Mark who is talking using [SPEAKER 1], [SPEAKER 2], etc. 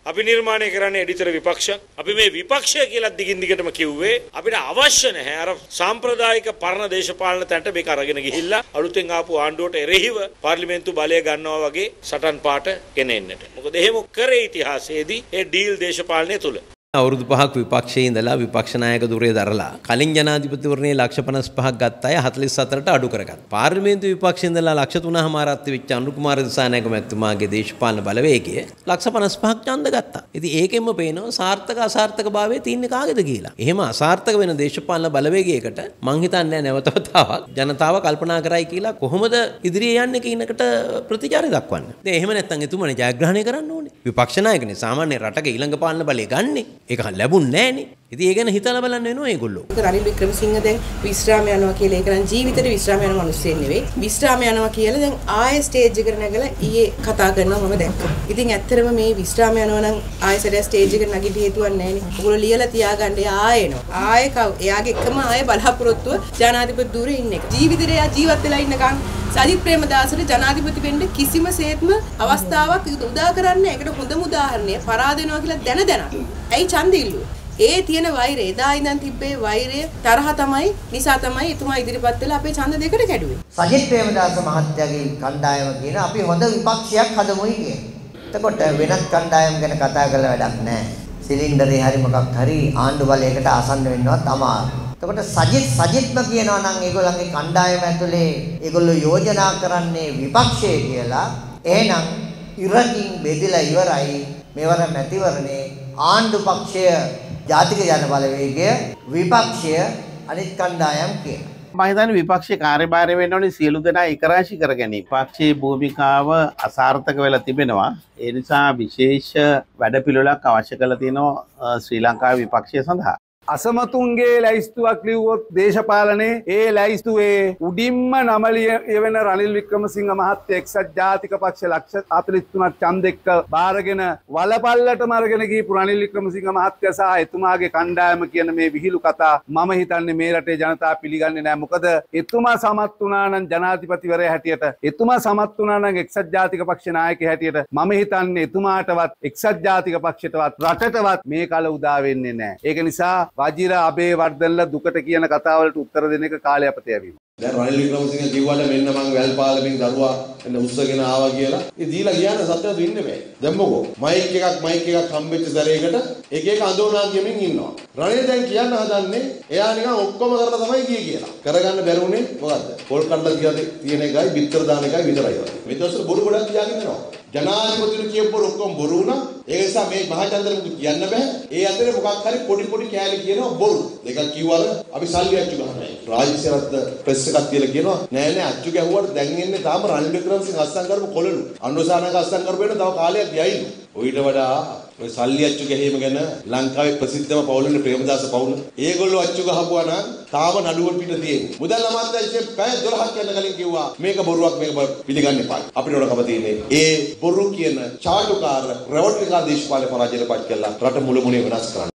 [SPEAKER 1] අපි නිර්මාණය කරන්නේ එඩිතර විපක්ෂයක්. අපි මේ විපක්ෂය කියලා දිගින් දිගටම කිව්වේ අපිට අවශ්‍ය නැහැ අර සාම්ප්‍රදායික පරණ දේශපාලන තැනට මේක අරගෙන ගිහිල්ලා අලුතෙන් ආපු ආණ්ඩුවට එරෙහිව පාර්ලිමේන්තු බලය ගන්නවා වගේ සටන් පාට ගෙනෙන්නට. මොකද එහෙම කරේ ඉතිහාසයේදී ඒ ඩීල් දේශපාලනය තුල.
[SPEAKER 2] අවුරුදු 5ක් විපක්ෂයේ ඉඳලා විපක්ෂ නායක ධුරය දරලා කලින් ජනාධිපතිවරණයේ ලක්ෂ 55ක් ගත්ත අය 44ට අඩු කරගත්තා. පාර්ලිමේන්තු විපක්ෂයේ ඉඳලා ලක්ෂ 3.5ක් වෙච්ච අනුර කුමාර දිසානායක මැතිතුමාගේ දේශපාලන බලවේගය ලක්ෂ 55ක් ඡන්ද ගත්තා. ඉතින් ඒකෙන්ම පේනවා සාර්ථක අසාර්ථක භාවයේ තින්නේ කාගේද කියලා. එහෙම අසාර්ථක වෙන දේශපාලන බලවේගයකට මං හිතන්නේ නැවතවතාවක් ජනතාව කල්පනා කරයි කියලා කොහොමද ඉදිරියේ යන්නේ කියන එකට ප්‍රතිචාරය දක්වන්න. දැන් එහෙම නැත්නම් එතුමනේ ජයග්‍රහණය කරන්න ඕනේ. විපක්ෂ නායකනේ සාමාන්‍ය රටක ඊළඟ පාලන බලය ගන්නේ. ඒක ලැබුණ නෑනේ. ඉතින් ඒ ගැන හිතලා බලන්න වෙනවා ඒගොල්ලෝ.
[SPEAKER 3] රනිල් වික්‍රමසිංහ දැන් විශ්‍රාම යනවා කියලා ඒක නම් ජීවිතේට විශ්‍රාම යන මිනිස්සෙක් නෙවෙයි. විශ්‍රාම යනවා කියලා දැන් ආයෙ ස්ටේජ් එකට නැගලා ඊයේ කතා කරනවා මම දැක්කා. ඉතින් ඇත්තටම මේ විශ්‍රාම යනවා නම් ආයෙ සැරයක් ස්ටේජ් එකට නැගිට හේතුවක් නෑනේ. ඔයගොල්ලෝ ලියලා තියාගන්න ආයෙ එනවා. ආයෙ එයාගේ එකම ආයෙ බලාපොරොත්තුව ජනාධිපති ධුරේ ඉන්න එක. ජීවිතේට එයා ජීවත් වෙලා ඉන්නකන් සජිත් ප්‍රේමදාසට ජනාධිපති වෙන්න කිසිම සේත්ම අවස්ථාවක් උදා කරන්නේ. ඒකට හොඳම උදාහරණය පරාද වෙනවා කියලා දැන. ඇයි ඡන්ද ඉල්ලුවේ? ඒ තියෙන වෛරය එදා ඉඳන් තිබ්බේ වෛරය තරහ තමයි නිසා තමයි එතුමා ඉදිරිපත් වෙලා අපේ ඡන්ද දෙකට කැඩුවේ.
[SPEAKER 4] සජිත් ප්‍රේමදාස මහත්තයාගේ කණ්ඩායම කියන අපි හොඳ විපක්ෂයක් හදමුයි කියන. එතකොට වෙනත් කණ්ඩායම් ගැන කතා කරලා වැඩක් නැහැ. සිලින්ඩරේ හරි මොකක් හරි ආණ්ඩු බලයකට ආසන්න වෙන්නවත් අමාරුයි. එතකොට සජිත්ම කියනවා නම් ඒගොල්ලන්ගේ කණ්ඩායම ඇතුලේ ඒගොල්ලෝ යෝජනා කරන්නේ විපක්ෂය කියලා. එහෙනම් ඉරකින් බෙදලා ඉවරයි මෙවර මැතිවරණේ ආණ්ඩු පක්ෂය ජාතික ජන බලවේගය විපක්ෂය අනිත් කණ්ඩායම් කියන.
[SPEAKER 5] මම හිතන්නේ විපක්ෂයේ කාර්යභාරය වෙන්න ඕනේ සියලු දෙනා ඒකරාශී කරගෙන. විපක්ෂයේ භූමිකාව අසාර්ථක වෙලා තිබෙනවා. ඒ නිසා විශේෂ වැඩපිළිවෙලක් අවශ්‍ය කරලා තියෙනවා ශ්‍රී ලංකාවේ විපක්ෂය සඳහා.
[SPEAKER 6] අසමතුන්ගේ ලැයිස්තුවක් ලිව්වොත් දේශපාලනේ ඒ ලැයිස්තුවේ උඩින්ම නම ලියවෙන රනිල් වික්‍රමසිංහ මහත්තයා එක්සත් ජාතික පක්ෂ ලක්ෂ 43ක් ඡන්ද එක්ක බාරගෙන වලපල්ලටම අරගෙන ගිහපු රනිල් වික්‍රමසිංහ මහත්තයා සහ එතුමාගේ කණ්ඩායම කියන මේ විහිළු කතා මම හිතන්නේ මේ රටේ ජනතාව පිළිගන්නේ නැහැ. මොකද එතුමා සමත් වුණා නම් ජනාධිපතිවරයා හැටියට, එතුමා සමත් වුණා නම් එක්සත් ජාතික පක්ෂ නායකයා හැටියට මම හිතන්නේ එතුමාටවත් එක්සත් ජාතික පක්ෂයටවත් රටටවත් මේ කල උදා වෙන්නේ නැහැ. ඒක නිසා වජිර අබේ වර්ධනලා දුකට කියන කතාවලට උත්තර දෙන එක කාලය අපතේ ඇවිල්ලා.
[SPEAKER 7] දැන් රනිල් වික්‍රමසිංහ කිව්වට මෙන්න මං වැල්පාලමින් දරුවා එන්න උස්සගෙන ආවා කියලා. ඒ දීලා ගියාන සත්‍යවත් ඉන්නේ බෑ. දැන් මොකෝ මයික් එකක් හම්බෙච්ච සැරේකට එක එක අඳෝනා කියමින් ඉන්නවා. රනිල් දැන් කියන්න හදන්නේ එයා නිකන් ඔක්කොම කරලා තමයි ගියේ කියලා. කරගන්න බැරුනේ මොකද්ද? පොල් කඩලා කියලා තියෙන එකයි බිත්තර දාන එකයි විතරයි. මේ දවස්වල බොරු ගොඩක් කියාගෙන යනවා. ජනාධිපතිතුමා කියපු ඔක්කොම බොරු වුණා. ඒ නිසා මේ මහචන්ද්‍ර මුතු කියන්න බෑ. ඒ අතරේ මොකක් හරි පොඩි කෑලි කියනවා බොරු. දෙකක් කිව්වල අපි සල්ලි අච්චු ගන්නවා. රාජ්‍යසේවත් ප්‍රෙස් එකක් කියලා කියනවා. නෑ අච්චු ගැහුවට දැන් එන්නේ තාම රනිල් වික්‍රමසිංහ අස්සම් කරපු කොළලු. අනුසානක අස්සම් කරපු වෙන තව කාලයක් ගියයිලු. ඔයිට වඩා ඔය සල්ලි අච්චු ගැහිම ගැන ලංකාවේ ප්‍රසිද්ධම පවුලනේ ප්‍රේමදාස පවුල. ඒගොල්ලෝ අච්චු ගහපුවා නම් තාම නඩුවට පිට තියෙන්නේ. මුදල් අමාත්‍යාංශය ඉතින් පැය 12ක් යන කලින් කිව්වා මේක බොරුවක් මේක පිළිගන්න එපා. අපිට උඩ කම තියෙන්නේ ඒ බොරු කියන චාටුකාර රෙවොල්ට්කාර දේශපාලන පරාජයට පත් කළා රට මුල මුනේ වෙනස් කරන්න.